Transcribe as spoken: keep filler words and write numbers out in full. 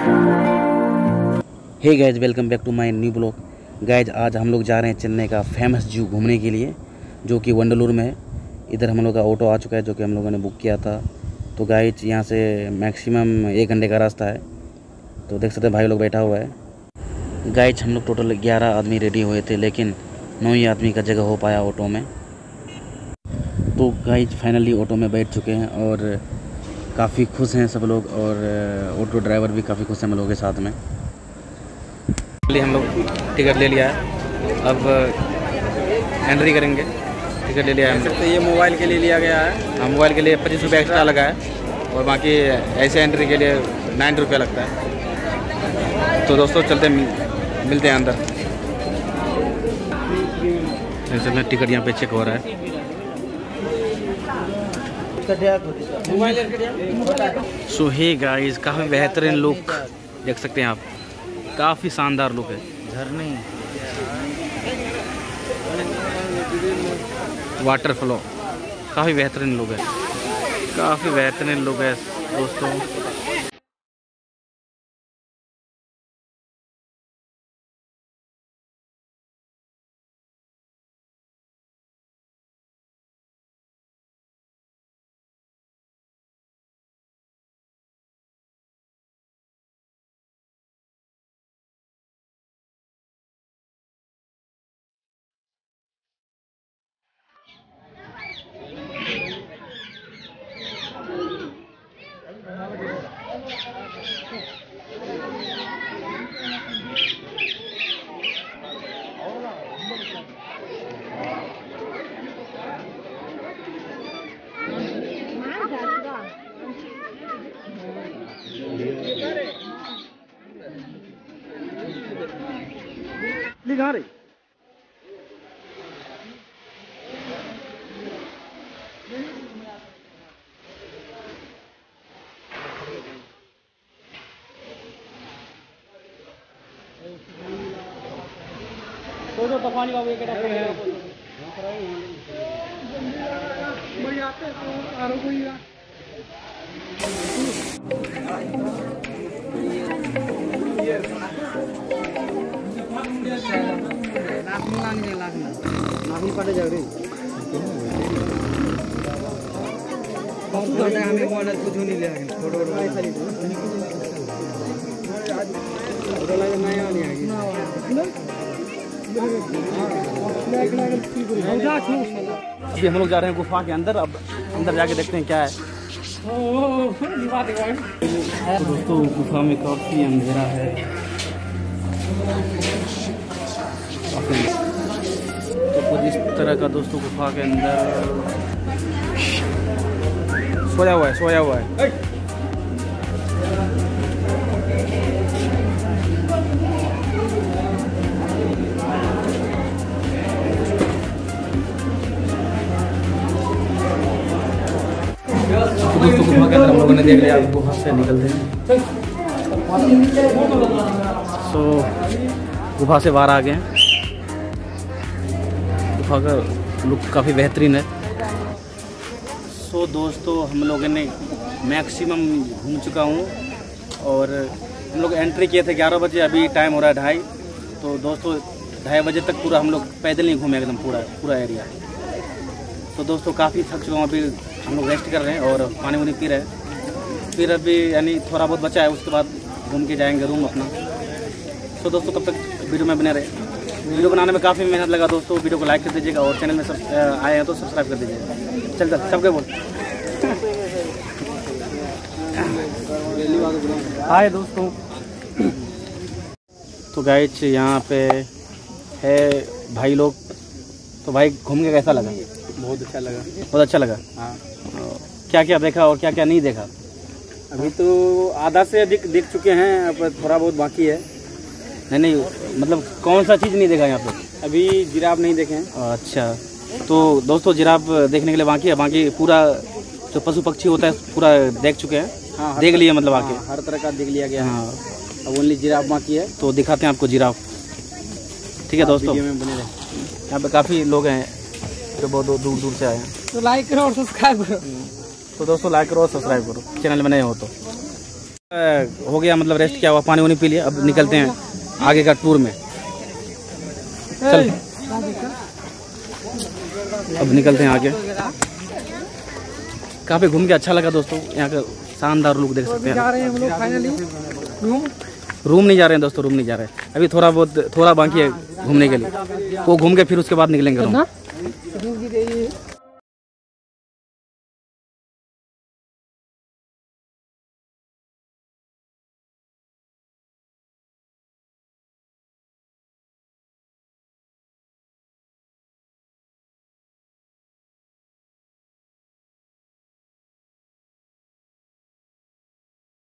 Hey guys, welcome back to my new blog. Guys, आज हम लोग जा रहे हैं चेन्नई का फेमस जू घूमने के लिए, जो कि वंडलूर में है। इधर हम लोग का ऑटो आ चुका है, जो कि हम लोगों ने बुक किया था। तो गाइज, यहाँ से मैक्सिमम एक घंटे का रास्ता है। तो देख सकते हैं भाई लोग बैठा हुआ है। गाइज, हम लोग टोटल ग्यारह आदमी रेडी हुए थे, लेकिन नौ ही आदमी का जगह हो पाया ऑटो में। तो गाइज, फाइनली ऑटो में बैठ चुके हैं और काफ़ी खुश हैं सब लोग, और ऑटो ड्राइवर भी काफ़ी खुश हैं हम लोगों के साथ में। हम लोग टिकट ले लिया है, अब एंट्री करेंगे। टिकट ले लिया है हम लोग। ये मोबाइल के लिए लिया गया है। हाँ, मोबाइल के लिए पच्चीस रुपये एक्स्ट्रा लगा है, और बाकी ऐसे एंट्री के लिए नाइन रुपये लगता है। तो दोस्तों चलते मिलते हैं अंदर। ऐसे में टिकट यहाँ पे चेक हो रहा है। सो हे गाइस, काफ़ी बेहतरीन लुक देख सकते हैं आप, काफ़ी शानदार लुक है। झरने, वाटर फ्लो, काफ़ी बेहतरीन लुक है, काफ़ी बेहतरीन लुक है दोस्तों। लिखा रही तो जो तफानी का वेकेट है भाई आते तो आरो कोई नाखून काटे जा रही हमें कुछ नहीं ले फोटो अभी हम लोग जा रहे हैं गुफा के अंदर। अब अंदर जाके देखते हैं क्या है। तो दोस्तों, गुफा में काफ़ी अंधेरा है। तो कुछ इस तरह का दोस्तों गुफा के अंदर सोया हुआ है सोया हुआ है तो दोस्तों, गुफा के अंदर हम लोगों ने देख लिया। गुफा से निकलते हैं। सो गुफा से बाहर आ गए हैं। गुफा का लुक काफ़ी बेहतरीन है। सो दोस्तों, हम लोगों ने मैक्सिमम घूम चुका हूँ, और हम लोग एंट्री किए थे ग्यारह बजे, अभी टाइम हो रहा है ढाई। तो दोस्तों, ढाई बजे तक पूरा हम लोग पैदल नहीं घूमे एकदम पूरा पूरा एरिया। तो दोस्तों, काफ़ी थक चुका हूँ। अभी हम लोग रेस्ट कर रहे हैं और पानी वानी पी रहे हैं। फिर अभी यानी थोड़ा बहुत बचा है, उसके बाद घूम के जाएंगे रूम अपना। तो दोस्तों, तब तक वीडियो में बने रहे। वीडियो बनाने में काफ़ी मेहनत लगा दोस्तों। वीडियो को लाइक कर दीजिएगा, और चैनल में सब आए हैं तो सब्सक्राइब कर दीजिएगा। चल चल सबके बोल हाय दोस्तों। तो गाइस, यहाँ पे है भाई लोग। तो भाई, घूम के कैसा लगा? बहुत अच्छा लगा। बहुत अच्छा लगा। हाँ, क्या क्या देखा और क्या क्या नहीं देखा? अभी तो आधा से अधिक देख चुके हैं, अब थोड़ा बहुत बाकी है। नहीं नहीं, मतलब कौन सा चीज़ नहीं देखा यहाँ पे? अभी जिराफ नहीं देखे हैं। अच्छा, तो दोस्तों, जिराफ देखने के लिए बाकी है। बाकी पूरा जो पशु पक्षी होता है पूरा देख चुके हैं। हाँ, देख लिए मतलब आके। हाँ, हर तरह का देख लिया गया है। हाँ, अब ओनली जिराफ बाकी है। तो दिखाते हैं आपको जिराफ। ठीक है दोस्तों, वीडियो में बने रहे। यहाँ पे काफ़ी लोग हैं जो बहुत दूर दूर से आए हैं। तो लाइक करो और सब्सक्राइब करो। तो दोस्तों, लाइक करो और सब्सक्राइब करो, चैनल में नए हो तो। हो गया, मतलब रेस्ट किया हुआ, पानी वानी पी लिया। अब निकलते हैं आगे का टूर में। चल अब निकलते हैं आगे। काफ़ी घूम के अच्छा लगा दोस्तों, यहाँ का शानदार लुक देख सकते हैं। जा रहे हैं हम लोग फाइनली रूम रूम नहीं जा रहे हैं दोस्तों, रूम नहीं जा रहे हैं अभी, थोड़ा बहुत थोड़ा बाकी है घूमने के लिए। वो घूम के फिर उसके बाद निकलेंगे रूम।